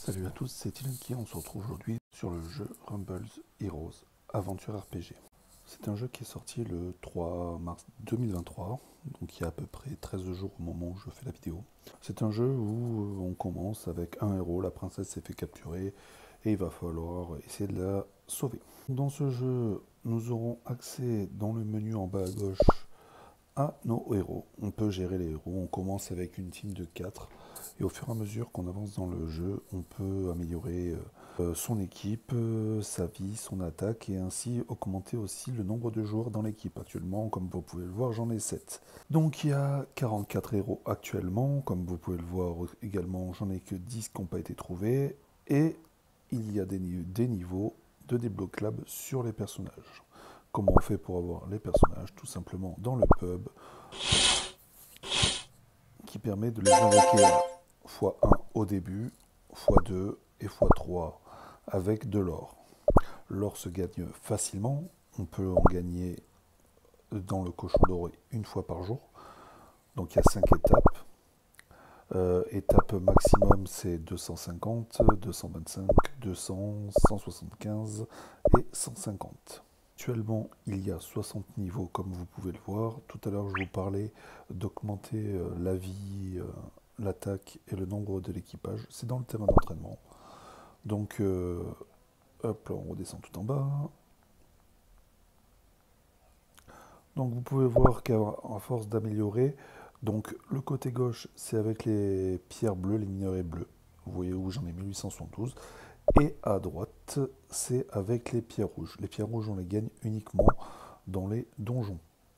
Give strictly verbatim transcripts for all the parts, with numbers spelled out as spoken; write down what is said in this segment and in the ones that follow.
Salut à tous, c'est Ilinki, on se retrouve aujourd'hui sur le jeu Rumbles Heroes Aventure R P G. C'est un jeu qui est sorti le trois mars deux mille vingt-trois, donc il y a à peu près treize jours au moment où je fais la vidéo. C'est un jeu où on commence avec un héros, la princesse s'est fait capturer et il va falloir essayer de la sauver. Dans ce jeu, nous aurons accès dans le menu en bas à gauche à nos héros. On peut gérer les héros, on commence avec une team de quatre. Et au fur et à mesure qu'on avance dans le jeu, on peut améliorer euh, son équipe, euh, sa vie, son attaque et ainsi augmenter aussi le nombre de joueurs dans l'équipe. Actuellement, comme vous pouvez le voir, j'en ai sept. Donc il y a quarante-quatre héros actuellement. Comme vous pouvez le voir également, j'en ai que dix qui n'ont pas été trouvés. Et il y a des, des niveaux de débloquables sur les personnages. Comment on fait pour avoir les personnages? Tout simplement dans le pub, qui permet de les invoquer fois un au début, fois deux et fois trois avec de l'or. L'or se gagne facilement, on peut en gagner dans le cochon doré une fois par jour. Donc il y a cinq étapes. Euh, étape maximum c'est deux cent cinquante, deux cent vingt-cinq, deux cents, cent soixante-quinze et cent cinquante. Actuellement, il y a soixante niveaux comme vous pouvez le voir. Tout à l'heure, je vous parlais d'augmenter euh, la vie, euh, l'attaque et le nombre de l'équipage. C'est dans le terrain d'entraînement. Donc, euh, hop là, on redescend tout en bas. Donc, vous pouvez voir qu'à force d'améliorer, donc le côté gauche, c'est avec les pierres bleues, les minerais bleus. Vous voyez où j'en ai mille huit cent soixante-douze. Et à droite, c'est avec les pierres rouges. Les pierres rouges, on les gagne uniquement dans les donjons.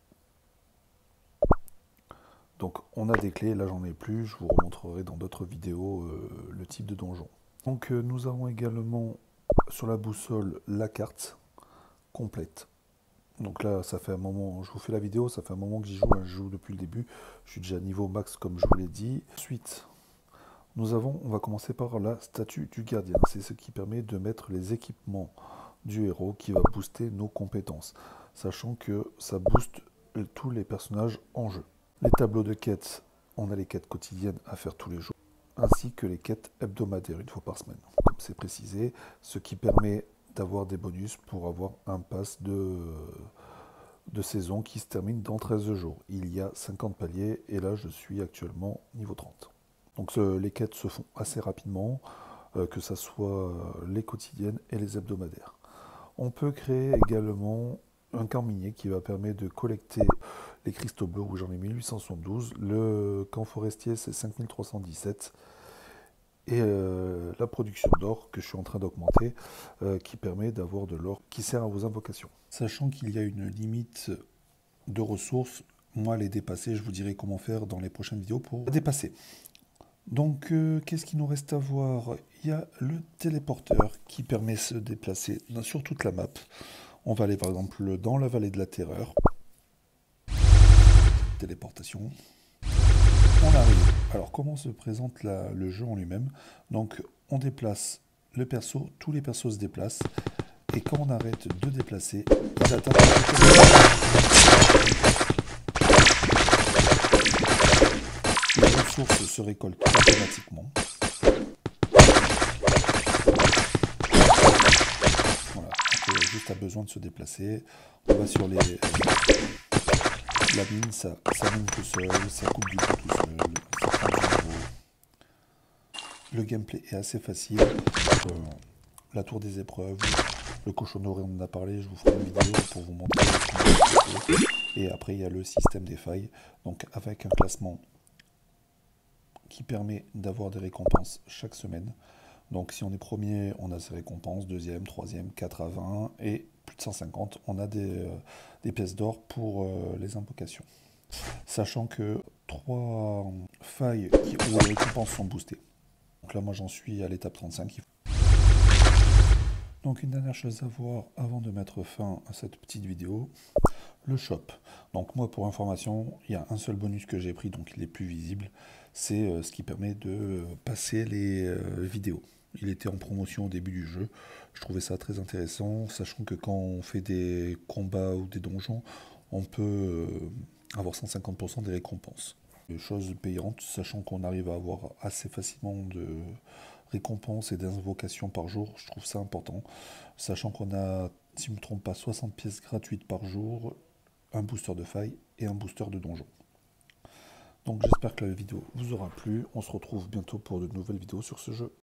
Donc on a des clés, là j'en ai plus, je vous remontrerai dans d'autres vidéos euh, le type de donjon. Donc euh, nous avons également sur la boussole la carte complète. Donc là ça fait un moment, je vous fais la vidéo, ça fait un moment que j'y joue, hein, je joue depuis le début, je suis déjà niveau max comme je vous l'ai dit. Ensuite, nous avons, on va commencer par la statue du gardien, c'est ce qui permet de mettre les équipements du héros qui va booster nos compétences, sachant que ça booste tous les personnages en jeu. Les tableaux de quêtes, on a les quêtes quotidiennes à faire tous les jours, ainsi que les quêtes hebdomadaires une fois par semaine, comme c'est précisé, ce qui permet d'avoir des bonus pour avoir un pass de, de saison qui se termine dans treize jours. Il y a cinquante paliers et là je suis actuellement niveau trente. Donc ce, les quêtes se font assez rapidement, euh, que ce soit les quotidiennes et les hebdomadaires. On peut créer également un camp minier qui va permettre de collecter les cristaux bleus où j'en ai mille huit cent soixante-douze. Le camp forestier c'est cinq mille trois cent dix-sept. Et euh, la production d'or que je suis en train d'augmenter euh, qui permet d'avoir de l'or qui sert à vos invocations. Sachant qu'il y a une limite de ressources, moi les dépasser, je vous dirai comment faire dans les prochaines vidéos pour dépasser. Donc, euh, qu'est-ce qu'il nous reste à voir? Il y a le téléporteur qui permet de se déplacer sur toute la map. On va aller par exemple dans la vallée de la terreur. Téléportation. On arrive. Alors, comment se présente la, le jeu en lui-même? Donc, on déplace le perso, tous les persos se déplacent. Et quand on arrête de déplacer, ils attaquent. Les ressources se récoltent automatiquement. Voilà, on a juste a besoin de se déplacer. On va sur les... La mine, ça, ça mine tout seul, ça coupe du bois tout seul, ça prend du niveau. Le gameplay est assez facile. Euh, la tour des épreuves, le cochon doré, on en a parlé, je vous ferai une vidéo pour vous montrer ce qu'on peut. Et après, il y a le système des failles, donc avec un classement qui permet d'avoir des récompenses chaque semaine. Donc si on est premier, on a ses récompenses, deuxième, troisième, quatre à vingt, et plus de cent cinquante, on a des, euh, des pièces d'or pour euh, les invocations. Sachant que trois failles qui, où les récompenses sont boostées. Donc là, moi j'en suis à l'étape trente-cinq. Donc une dernière chose à voir avant de mettre fin à cette petite vidéo, le shop. Donc moi pour information, il y a un seul bonus que j'ai pris, donc il est plus visible, c'est euh, ce qui permet de euh, passer les euh, vidéos. Il était en promotion au début du jeu, je trouvais ça très intéressant, sachant que quand on fait des combats ou des donjons, on peut euh, avoir cent cinquante pour cent des récompenses. Chose payante, sachant qu'on arrive à avoir assez facilement de récompenses et d'invocations par jour. Je trouve ça important, sachant qu'on a, si je ne me trompe pas, soixante pièces gratuites par jour, un booster de faille et un booster de donjon. Donc j'espère que la vidéo vous aura plu. On se retrouve bientôt pour de nouvelles vidéos sur ce jeu.